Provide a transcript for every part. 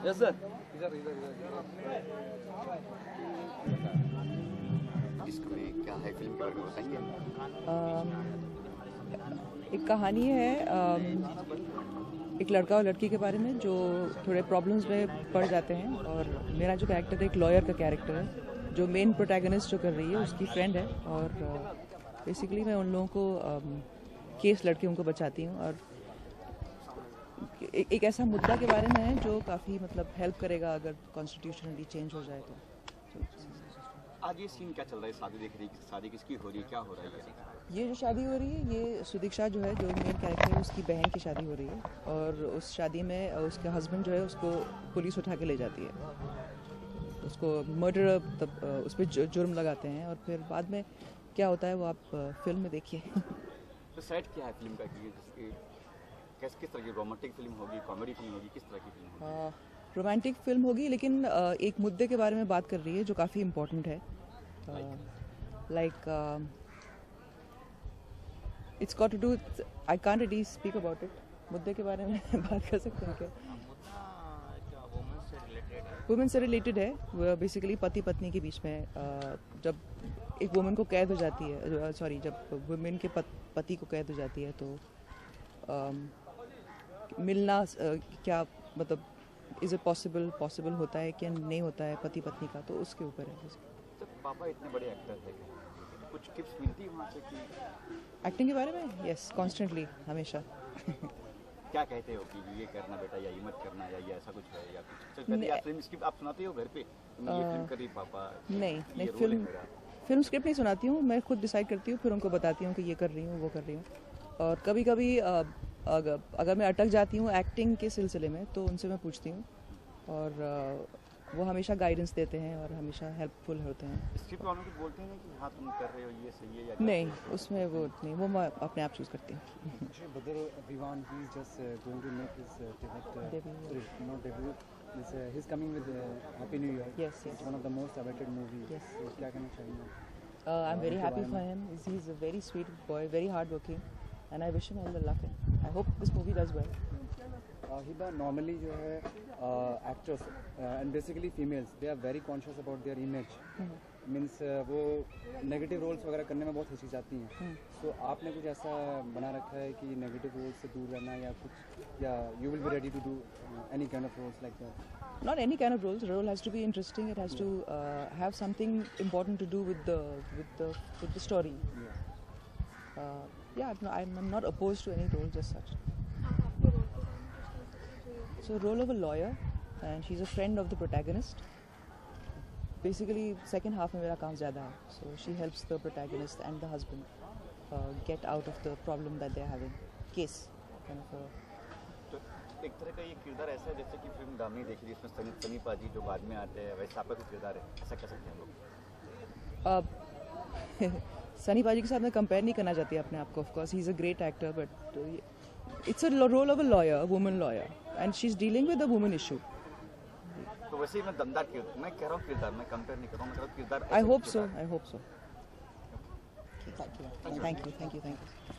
Yes sir. इसमें क्या है, फिल्म के बारे में बताएंगे? एक कहानी है एक लड़का और लड़की के बारे में जो थोड़े प्रॉब्लम्स में पड़ जाते हैं, और मेरा जो कैरेक्टर है एक लॉयर का कैरेक्टर है। जो मेन प्रोटैगनिस्ट जो कर रही है उसकी फ्रेंड है, और बेसिकली मैं उन लोगों को केस लड़के उनको बचाती हूँ। और एक ऐसा मुद्दा के बारे में है जो काफ़ी मतलब हेल्प करेगा अगर कॉन्स्टिट्यूशनली चेंज हो जाए तो। आज ये सीन क्या चल रहा है? शादी देख रही है, शादी किसकी हो रही है, क्या हो रहा है? ये जो शादी हो रही है ये सुदीक्षा जो है, जो मेन कैरेक्टर है, उसकी बहन की शादी हो रही है। और उस शादी में उसके हस्बैंड जो है उसको पुलिस उठा के ले जाती है, उसको मर्डर तब उस पर जुर्म लगाते हैं। और फिर बाद में क्या होता है वो आप फिल्म में देखिए। तो सेट क्या है फिल्म का कि किस तरह की रोमांटिक फिल्म होगी, कॉमेडी फिल्म होगी, किस तरह की फिल्म होगी? रोमांटिक फिल्म होगी, लेकिन एक मुद्दे के बारे में बात कर रही है जो काफ़ी इम्पोर्टेंट है। Like it's got to do, I can't really speak about it. मुद्दे के बारे में बात कर सकते हैं क्या? वुमेन से रिलेटेड है। वो बेसिकली पति पत्नी के बीच में जब एक वुमेन को कैद हो जाती है, सॉरी जब वुमेन के पति को कैद हो जाती है तो मिलना क्या मतलब इज इट पॉसिबल होता है क्या नहीं होता है पति पत्नी का, तो उसके ऊपर है। तो पापा इतने बड़े एक्टर थे, कुछ टिप्स मिलती है वहाँ से कि एक्टिंग के बारे में? यस, कॉन्स्टेंटली, हमेशा। क्या कहते हो कि ये करना बेटा या ये मत करना या ये ऐसा कुछ है या कुछ? कभी आप फिल्म स्क्रिप्ट आप सुनाते हो घर पे, ये फिल्म कर रही पापा? नहीं, फिल्म स्क्रिप्ट नहीं सुनाती हूँ, मैं खुद डिसाइड करती हूँ, फिर उनको बताती हूँ कि ये कर रही हूँ, वो कर रही हूँ। और कभी कभी अगर मैं अटक जाती हूँ एक्टिंग के सिलसिले में तो उनसे मैं पूछती हूँ, और वो हमेशा गाइडेंस देते हैं और हमेशा हेल्पफुल होते हैं। स्क्रिप्ट वालों को बोलते हैं कि हाँ तुम कर रहे हो ये सही है या नहीं, उसमें वो नहीं, वो मैं अपने आप चूज करती हूँ। He's coming with Happy New Year. Yes. It's one of the most awaited movies. Yes. क्या कहना चाहेंगे? I'm very happy for him. He's a very sweet boy, very hardworking, and I wish him all the luck. I hope this movie does well. Hiba, normally जो है actors and basically females, they are very conscious about their image. Means वो negative roles वगैरह करने में बहुत हिचकिचाती हैं. So आपने कुछ ऐसा बना रखा है कि negative roles से दूर रहना या कुछ, या you will be ready to do any kind of roles like that? Not any kind of roles. The role has to be interesting. It has to have something important to do with the story. I'm not opposed to any role as such. So role of a lawyer, and she's a friend of the protagonist. Basically, second half में मेरा काम ज़्यादा है. So she helps the protagonist and the husband get out of the problem that they're having. Case kind of a. तो एक तरह का ये किरदार ऐसा है जैसे कि फिल्म दामिनी देखी थी, इसमें सनी पाजी जो बाद में आते हैं, वैसा आपका कुछ किरदार है, ऐसा कह सकते हैं हम लोग? सनी पाजी के साथ मैं कंपेयर नहीं करना चाहती अपने आप को. Of course he is a great actor, but it's a role of a lawyer, woman lawyer, and she is dealing with a woman issue. तो वैसे ही मैं दमदार किरदार, मैं कह रहा हूँ किरदार, मैं कंपेयर नहीं कर रहा हूँ, मतलब किरदार. I hope so. Thank you.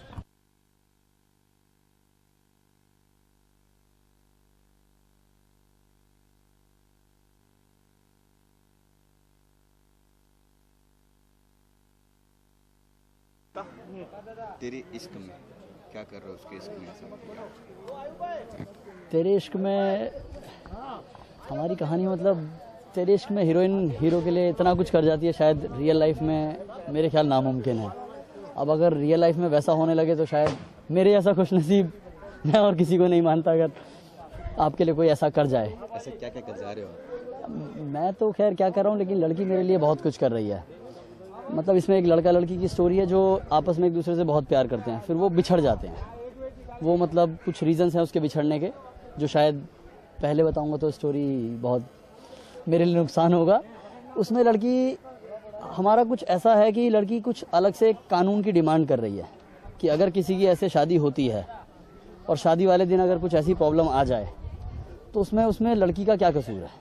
तेरे इश्क में क्या कर रहे हो, उसके इश्क में ऐसा? तेरे इश्क में हमारी कहानी, मतलब तेरे इश्क में हीरोइन हीरो के लिए इतना कुछ कर जाती है, शायद रियल लाइफ में मेरे ख्याल नामुमकिन है. अब अगर रियल लाइफ में वैसा होने लगे तो शायद मेरे जैसा खुश नसीब मैं और किसी को नहीं मानता अगर आपके लिए कोई ऐसा कर जाए. ऐसे क्या क्या कर जा रहे हो? मैं तो खैर क्या कर रहा हूँ, लेकिन लड़की मेरे लिए बहुत कुछ कर रही है. मतलब इसमें एक लड़का लड़की की स्टोरी है जो आपस में एक दूसरे से बहुत प्यार करते हैं, फिर वो बिछड़ जाते हैं. वो मतलब कुछ रीजंस हैं उसके बिछड़ने के, जो शायद पहले बताऊंगा तो स्टोरी बहुत मेरे लिए नुकसान होगा. उसमें लड़की, हमारा कुछ ऐसा है कि लड़की कुछ अलग से कानून की डिमांड कर रही है कि अगर किसी की ऐसे शादी होती है और शादी वाले दिन अगर कुछ ऐसी प्रॉब्लम आ जाए तो उसमें लड़की का क्या कसूर है.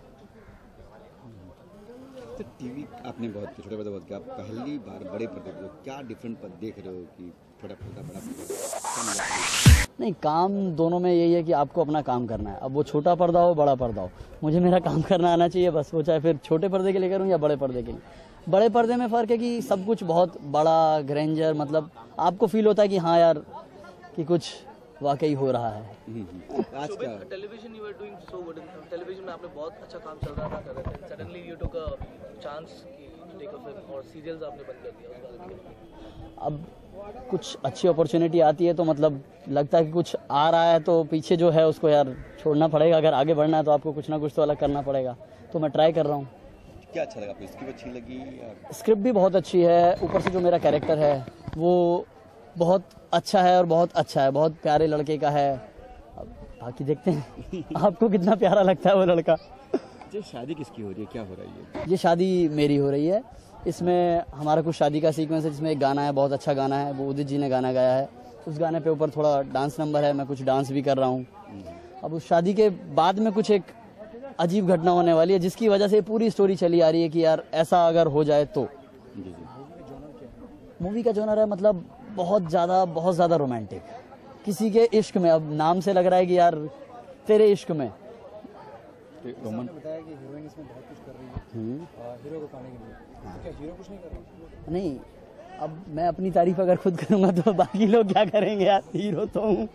तो टीवी आपने बहुत छोटे बड़े बहुत, क्या पहली बार बड़े पर्दे पर क्या डिफरेंट देख रहे हो कि छोटा पर्दा बड़ा पर्दा क्या मजा आता है? नहीं, काम दोनों में यही है कि आपको अपना काम करना है। अब वो छोटा पर्दा हो बड़ा पर्दा हो, मुझे मेरा काम करना आना चाहिए बस। वो चाहे फिर छोटे पर्दे के लिए करूँ या बड़े पर्दे के लिए। बड़े पर्दे में फ़र्क है कि सब कुछ बहुत बड़ा ग्रैंडर, मतलब आपको फील होता है कि हाँ यार कि कुछ वाकई हो रहा है। आज क्या television you are doing so good in television में आपने बहुत अच्छा काम चल रहा था कर रहे थे, suddenly you took a chance to take a film और सीरियल्स आपने बंद कर दिया, उस बारे में अब कुछ अच्छी अपॉर्चुनिटी आती है तो मतलब लगता है कि कुछ आ रहा है तो पीछे जो है उसको यार छोड़ना पड़ेगा। अगर आगे बढ़ना है तो आपको कुछ ना कुछ तो अलग करना पड़ेगा, तो मैं ट्राई कर रहा हूँ। क्या अच्छा लगा आपको? स्क्रिप्ट अच्छी लगी या स्क्रिप्ट भी बहुत अच्छी है, ऊपर से जो मेरा कैरेक्टर है वो बहुत अच्छा है और बहुत अच्छा है, बहुत प्यारे लड़के का है। अब बाकी देखते हैं आपको कितना प्यारा लगता है वो लड़का। ये शादी किसकी हो रही है, क्या हो रहा है ये? ये शादी मेरी हो रही है। इसमें हमारा कुछ शादी का सीक्वेंस है जिसमें एक गाना है, बहुत अच्छा गाना है, वो उदित जी ने गाना गाया है। उस गाने पे ऊपर थोड़ा डांस नंबर है, मैं कुछ डांस भी कर रहा हूँ। अब उस शादी के बाद में कुछ एक अजीब घटना होने वाली है जिसकी वजह से पूरी स्टोरी चली आ रही है कि यार ऐसा अगर हो जाए तो। जी जी। मूवी का जॉनर है मतलब बहुत ज़्यादा रोमांटिक, किसी के इश्क में। अब नाम से लग रहा है कि यार तेरे इश्क में। रोमन बताया कि हीरोइन इसमें बहुत कुछ कर रही है हीरो को पाने के लिए, तो क्या हीरो कुछ नहीं कर रहा? नहीं, अब मैं अपनी तारीफ अगर खुद करूंगा तो बाकी लोग क्या करेंगे यार, हीरो तो हूँ।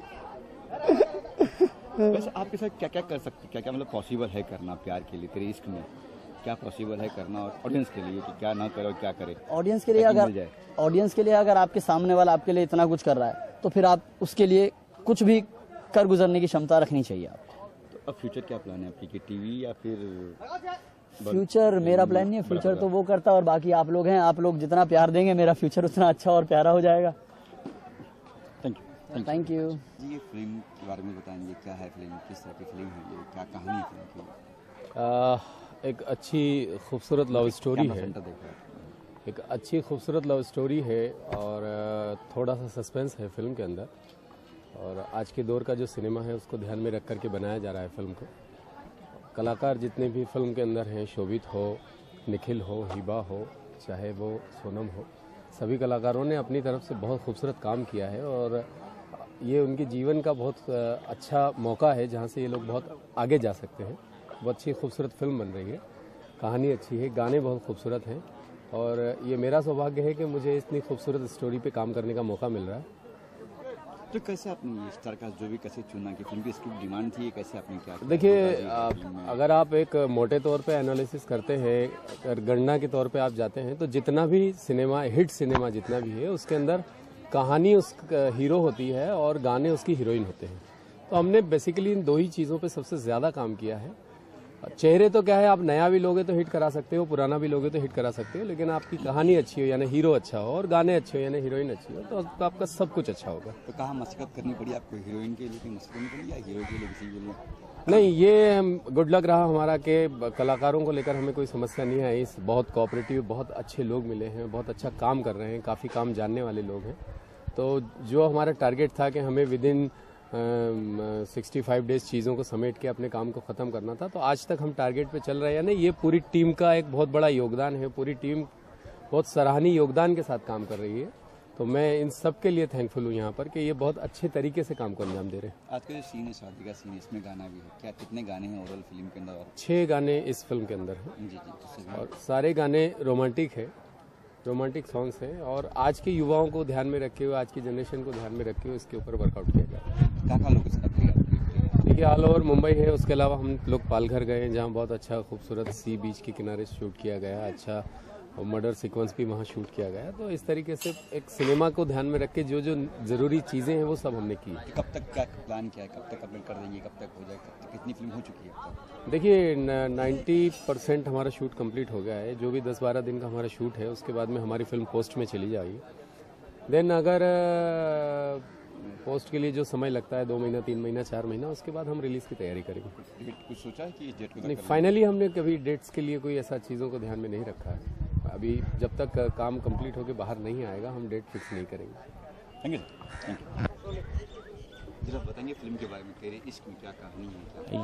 वैसे आपके साथ क्या क्या कर सकते, क्या क्या मतलब पॉसिबल है करना प्यार के लिए, तेरे इश्क में क्या पॉसिबल है करना, और ऑडियंस के लिए कि क्या ना करे और क्या करे? ऑडियंस के लिए ताकि मिल अगर जाए। ऑडियंस के लिए अगर आपके सामने वाला आपके लिए इतना कुछ कर रहा है तो फिर आप उसके लिए कुछ भी कर गुजरने की क्षमता रखनी चाहिए आपको। तो अब फ्यूचर क्या प्लान है आपकी, कि टीवी या फिर फ्यूचर मेरा प्लान नहीं है, फ्यूचर तो वो करता है और बाकी आप लोग हैं। आप लोग जितना प्यार देंगे मेरा फ्यूचर उतना अच्छा और प्यारा हो जाएगा। Thank you. Thank you. जी, ये फिल्म के बारे में बताएंगे, क्या है फिल्म, किस तरह की फिल्म है ये, क्या कहानी है फिल्म की? एक अच्छी खूबसूरत लव स्टोरी कैमरा है। सेंटर देख रहा है। एक अच्छी खूबसूरत लव स्टोरी है और थोड़ा सा सस्पेंस है फिल्म के अंदर। और आज के दौर का जो सिनेमा है उसको ध्यान में रख करके बनाया जा रहा है फिल्म को। कलाकार जितने भी फिल्म के अंदर हैं, शोभित हो, निखिल हो, हिबा हो, चाहे वो सोनम हो, सभी कलाकारों ने अपनी तरफ से बहुत खूबसूरत काम किया है। और ये उनके जीवन का बहुत अच्छा मौका है जहाँ से ये लोग बहुत आगे जा सकते हैं। बहुत अच्छी खूबसूरत फिल्म बन रही है, कहानी अच्छी है, गाने बहुत खूबसूरत हैं। और ये मेरा सौभाग्य है कि मुझे इतनी खूबसूरत स्टोरी पे काम करने का मौका मिल रहा है। तो कैसे आपने स्टार कास्ट जो भी कैसे चुना, कि फिल्म की स्क्रिप्ट डिमांड थी, कैसे आपने क्या किया? देखिए, फिल्म में अगर आप एक मोटे तौर पे एनालिसिस करते हैं, अगर गणना के तौर पे आप जाते हैं तो जितना भी सिनेमा, हिट सिनेमा जितना भी है, उसके अंदर कहानी उस हीरो होती है और गाने उसकी हीरोइन होते हैं। तो हमने बेसिकली इन दो ही चीज़ों पे सबसे ज़्यादा काम किया है। चेहरे तो क्या है, आप नया भी लोगे तो हिट करा सकते हो, पुराना भी लोगे तो हिट करा सकते हो, लेकिन आपकी कहानी अच्छी हो यानी हीरो अच्छा हो और गाने अच्छे हो यानी हीरोइन अच्छी हो तो आपका सब कुछ अच्छा होगा। तो कहाँ मशक्कत करनी पड़ी आपको, हीरोइन के लिए मशक्कत करनी पड़ी या हीरो के लिए, किसी के लिए? नहीं, ये गुड लक रहा हमारा कि कलाकारों को लेकर हमें कोई समस्या नहीं आई। बहुत कोऑपरेटिव, बहुत अच्छे लोग मिले हैं, बहुत अच्छा काम कर रहे हैं, काफ़ी काम जानने वाले लोग हैं। तो जो हमारा टारगेट था कि हमें विद इन 65 डेज चीज़ों को समेट के अपने काम को ख़त्म करना था, तो आज तक हम टारगेट पे चल रहे हैं। यानी ये पूरी टीम का एक बहुत बड़ा योगदान है, पूरी टीम बहुत सराहनीय योगदान के साथ काम कर रही है। तो मैं इन सब के लिए थैंकफुल हूँ यहाँ पर कि ये बहुत अच्छे तरीके से काम को अंजाम दे रहे हैं। आज का जो सीन है, शादी का सीन, इसमें गाना भी है, क्या कितने गाने हैं ओवरऑल फिल्म के अंदर? और 6 गाने इस फिल्म के अंदर हैं जी जी, उससे भी और सारे गाने रोमांटिक है, रोमांटिक सॉन्ग्स हैं। और आज के युवाओं को ध्यान में रखे हुए, आज की जनरेशन को ध्यान में रखे हुए इसके ऊपर वर्कआउट किया गया। कहाँ लोकेशन आपकी? देखिए, ऑल ओवर मुंबई है, उसके अलावा हम लोग पालघर गए हैं जहाँ बहुत अच्छा खूबसूरत सी बीच के किनारे शूट किया गया, अच्छा मर्डर सीक्वेंस भी वहाँ शूट किया गया। तो इस तरीके से एक सिनेमा को ध्यान में रख के जो जो ज़रूरी चीज़ें हैं वो सब हमने की। कब तक क्या प्लान किया है, कब तक अपलोड कर देंगे, कब तक हो जाए, कब तक कितनी फिल्म हो चुकी है अब तक? देखिए, 90% हमारा शूट कंप्लीट हो गया है। जो भी 10-12 दिन का हमारा शूट है उसके बाद में हमारी फिल्म पोस्ट में चली जाएगी। देन अगर पोस्ट के लिए जो समय लगता है 2 महीना, 3 महीना, 4 महीना, उसके बाद हम रिलीज़ की तैयारी करेंगे। डेट कुछ सोचा है कि इस डेट को नहीं, फाइनली हमने कभी डेट्स के लिए कोई ऐसा चीज़ों को ध्यान में नहीं रखा है। अभी जब तक काम कंप्लीट होकर बाहर नहीं आएगा हम डेट फिक्स नहीं करेंगे। Thank you. जरा बताएंगे फिल्म के बारे में, तेरे इश्क में क्या कहानी है, क्या?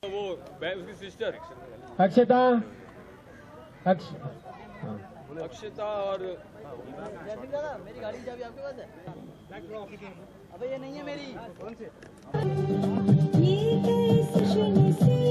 उसकी सिस्टर अक्षता अक्षता और मेरी गाड़ी की चाबी आपके पास है? अबे ये नहीं है मेरी। ये कैसे